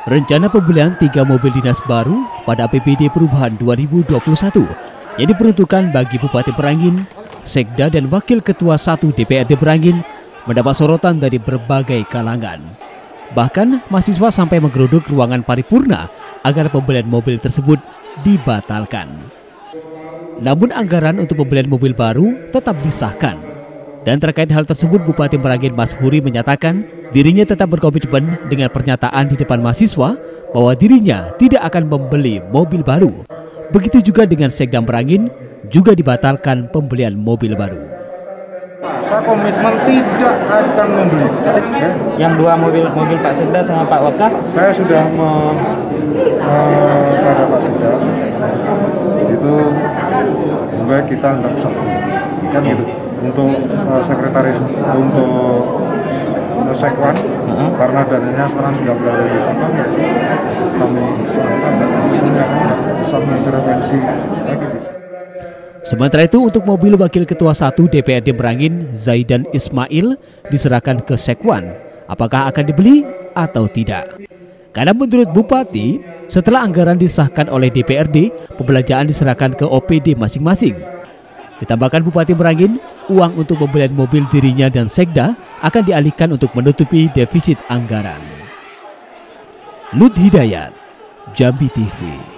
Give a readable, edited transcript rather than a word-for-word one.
Rencana pembelian 3 mobil dinas baru pada APBD Perubahan 2021 yang diperuntukkan bagi Bupati Merangin, Sekda dan Wakil Ketua 1 DPRD Merangin mendapat sorotan dari berbagai kalangan. Bahkan mahasiswa sampai menggeruduk ruangan paripurna agar pembelian mobil tersebut dibatalkan. Namun anggaran untuk pembelian mobil baru tetap disahkan. Dan terkait hal tersebut, Bupati Merangin Mas Huri menyatakan dirinya tetap berkomitmen dengan pernyataan di depan mahasiswa bahwa dirinya tidak akan membeli mobil baru. Begitu juga dengan Sekda Merangin, juga dibatalkan pembelian mobil baru. Saya komitmen tidak akan membeli. Yang 2 mobil Pak Sekda sama Pak Waka? Saya sudah kepada Pak Sekda. Itu juga kita tidak usah kan gitu. Untuk sekretaris untuk Sekwan, karena dananya sekarang sudah berada di Sekwan, kami serahkan dan sebenarnya kami tidak bisa mengintervensi lagi di sana. Sementara itu untuk mobil Wakil Ketua 1 DPRD Merangin, Zaidan Ismail, diserahkan ke Sekwan. Apakah akan dibeli atau tidak? Karena menurut Bupati, setelah anggaran disahkan oleh DPRD, pembelanjaan diserahkan ke OPD masing-masing. Ditambahkan Bupati Merangin, uang untuk pembelian mobil dirinya dan Sekda akan dialihkan untuk menutupi defisit anggaran. Lut Hidayat, Jambi TV.